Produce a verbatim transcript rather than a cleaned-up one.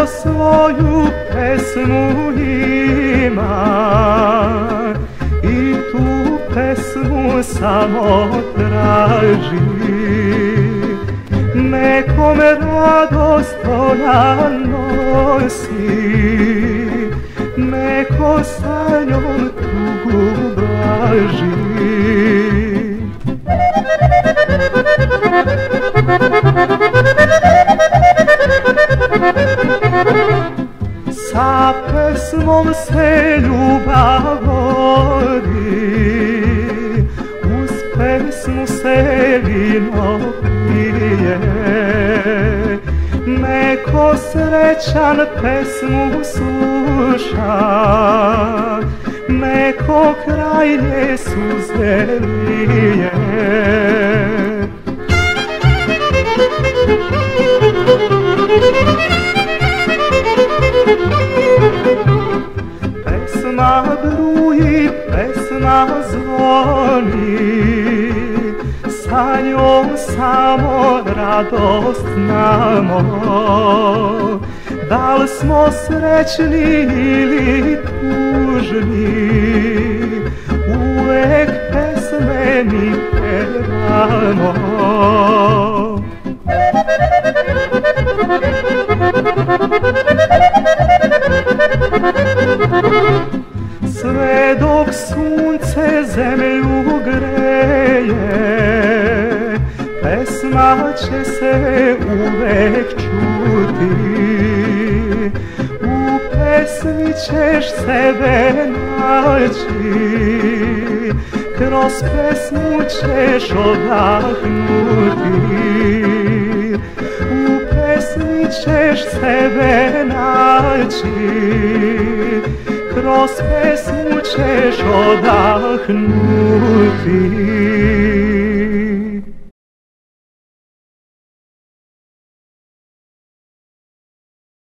svoju pesmu ima i tu pesmu samo traži. Nekome radost ona nosi, neko sa njom tugu blaži. Sa pesmom se ljubav vodi, uz pesmu se vino pije. Neko srećan pesmu sluša, neko kraj nje suze lije. Pesma bruji, pesma zvoni, sa njom samo radost znamo. Da li smo srećni ili tužni, uvek pesme mi pevamo. Sve dok sunce zemlju greje, pesma će se uvek čuti. U pesmi ćeš sebe naći, kroz pesmu ćeš odahnuti. U pesmi ćeš sebe naći, kroz pesmu ćeš odahnuti.